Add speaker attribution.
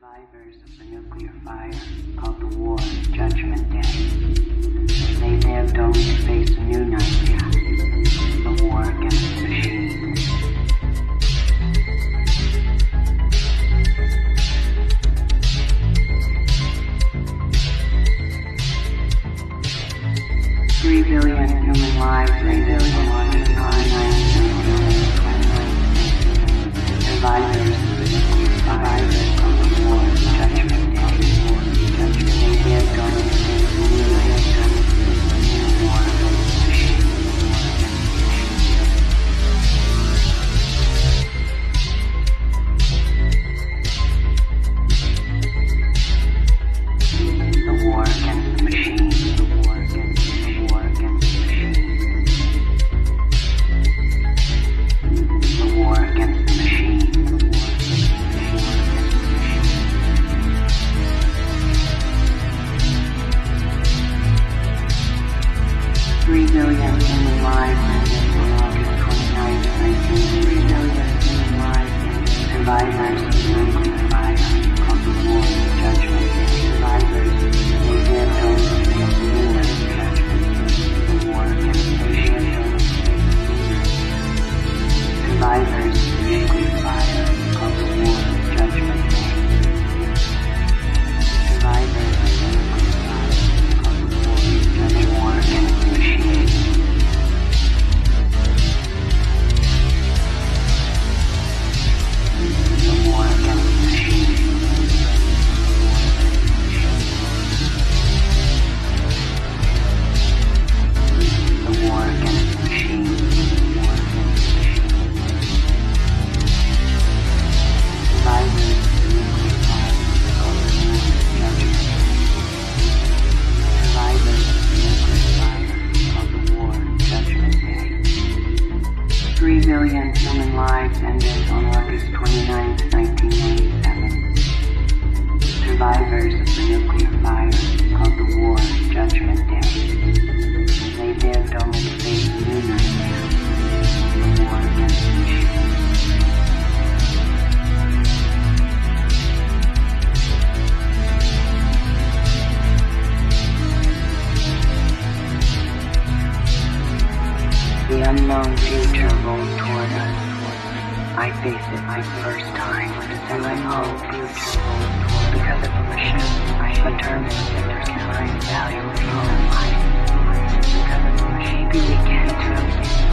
Speaker 1: Survivors of the nuclear fire called the war Judgment Day. They lived only to face a new nightmare, the war against the machines. Three billion human lives, 3 billion survivors of the nuclear fire called the war Judgment Day. They lived only to face a new nightmare, the war against the machines. The war against the machines. The war against the war against the machines. The war against the machines. 3 billion human lives ended on August 29th, 1983 billion human lives ended. Survivors of the nuclear fire called the war Judgment Day. Survivors, they lived only to face the new judgment. The war against the machines. Survivors of the nuclear fire called the war Judgment Day. Survivors of the nuclear fire called the war against the machines. The war against the machines. The war against the machines. Survivors of the nuclear fire called the war Judgment Day. Survivors of the nuclear fire called the war Judgment Day. 3 billion human lives ended on August 29th, 1997. Survivors of the nuclear fire called the war Judgment Day. They lived only to face a new nightmare, the war against the machines. The unknown future rolled toward us. I face it for the first time. The unknown future rolled toward because of a machine. I determined that there's time value in human life. Because of a machine, we began to